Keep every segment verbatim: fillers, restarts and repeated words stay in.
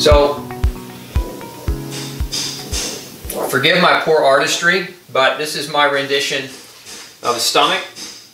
So, forgive my poor artistry, but this is my rendition of the stomach.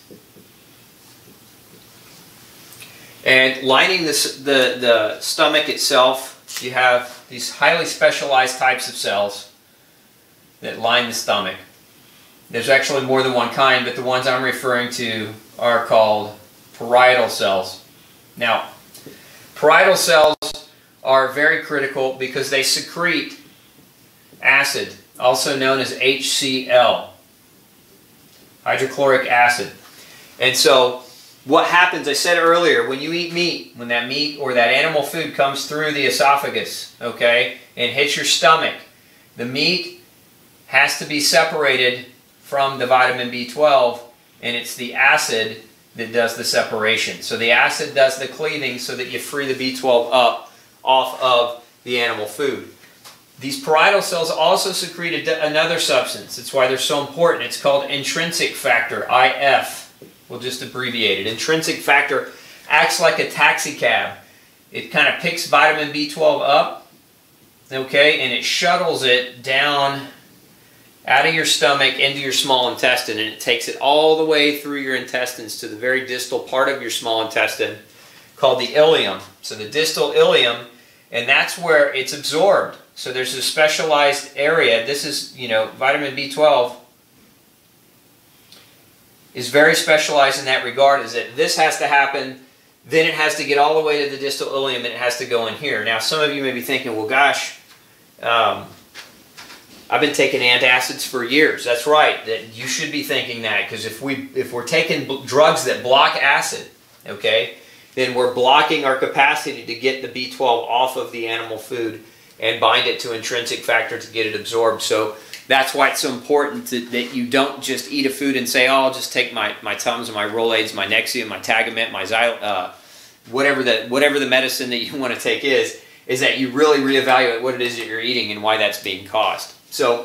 And lining this, the, the stomach itself, you have these highly specialized types of cells that line the stomach. There's actually more than one kind, but the ones I'm referring to are called parietal cells. Now, parietal cells are very critical because they secrete acid, also known as H C L, hydrochloric acid. And so what happens, I said earlier, when you eat meat, when that meat or that animal food comes through the esophagus, okay, and hits your stomach, the meat has to be separated from the vitamin B twelve, and it's the acid that does the separation. So the acid does the cleaving so that you free the B twelve up off of the animal food. These parietal cells also secrete another substance. That's why they're so important. It's called Intrinsic Factor, I F. We'll just abbreviate it. Intrinsic Factor acts like a taxi cab. It kind of picks vitamin B twelve up, okay, and it shuttles it down out of your stomach into your small intestine, and it takes it all the way through your intestines to the very distal part of your small intestine called the ileum. So the distal ileum, and that's where it's absorbed. So there's a specialized area. This is, you know, vitamin B twelve is very specialized in that regard, is that this has to happen, then it has to get all the way to the distal ileum, and it has to go in here. Now, some of you may be thinking, well, gosh, um, I've been taking antacids for years. That's right. That you should be thinking that, because if we if we're taking drugs that block acid, okay, then we're blocking our capacity to get the B twelve off of the animal food and bind it to intrinsic factor to get it absorbed. So that's why it's so important to, that you don't just eat a food and say, oh, I'll just take my, my Tums and my Rolaids, my Nexium, my Tagamet, my Xyl, uh, whatever the whatever the medicine that you want to take is, is that you really reevaluate what it is that you're eating and why that's being caused. So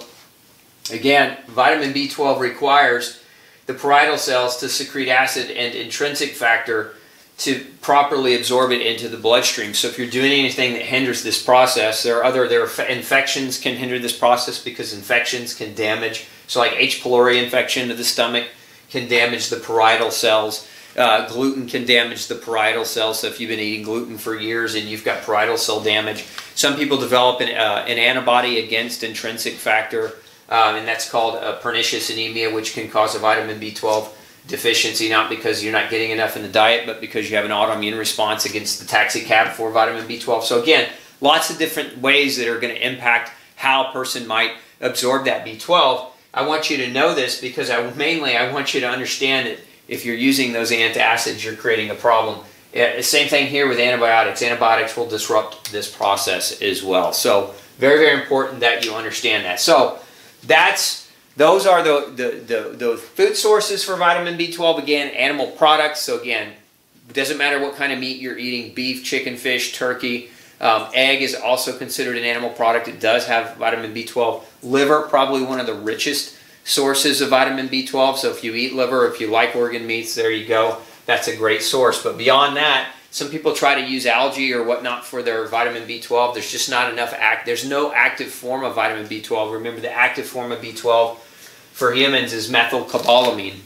again, vitamin B twelve requires the parietal cells to secrete acid and intrinsic factor to properly absorb it into the bloodstream. So if you're doing anything that hinders this process, there are other there are infections can hinder this process, because infections can damage. So like H. pylori infection of the stomach can damage the parietal cells. Uh, gluten can damage the parietal cells. So if you've been eating gluten for years and you've got parietal cell damage, some people develop an, uh, an antibody against intrinsic factor, um, and that's called uh, Pernicious Anemia, which can cause a vitamin B twelve deficiency, not because you're not getting enough in the diet, but because you have an autoimmune response against the taxi cab for vitamin B twelve. So again, lots of different ways that are going to impact how a person might absorb that B twelve. I want you to know this because I mainly I want you to understand that if you're using those antacids, you're creating a problem. Yeah, same thing here with antibiotics. Antibiotics will disrupt this process as well. So very, very important that you understand that. So that's Those are the, the, the, the food sources for vitamin B twelve. Again, animal products. So again, it doesn't matter what kind of meat you're eating, beef, chicken, fish, turkey. Um, egg is also considered an animal product. It does have vitamin B twelve. Liver, probably one of the richest sources of vitamin B twelve. So if you eat liver, if you like organ meats, there you go. That's a great source. But beyond that, some people try to use algae or whatnot for their vitamin B twelve. There's just not enough act. There's no active form of vitamin B twelve. Remember, the active form of B twelve for humans is methylcobalamin.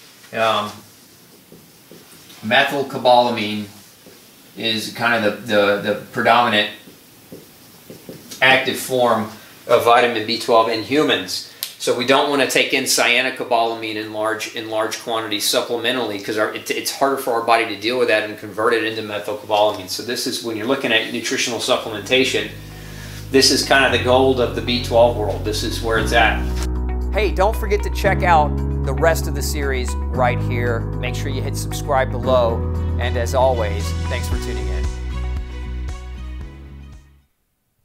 Um, methylcobalamin is kind of the, the, the predominant active form of vitamin B twelve in humans. So we don't want to take in cyanocobalamin in large in large quantities supplementally, because it, it's harder for our body to deal with that and convert it into methylcobalamin. So this is, when you're looking at nutritional supplementation, this is kind of the gold of the B twelve world. This is where it's at. Hey, don't forget to check out the rest of the series right here. Make sure you hit subscribe below. And as always, thanks for tuning in.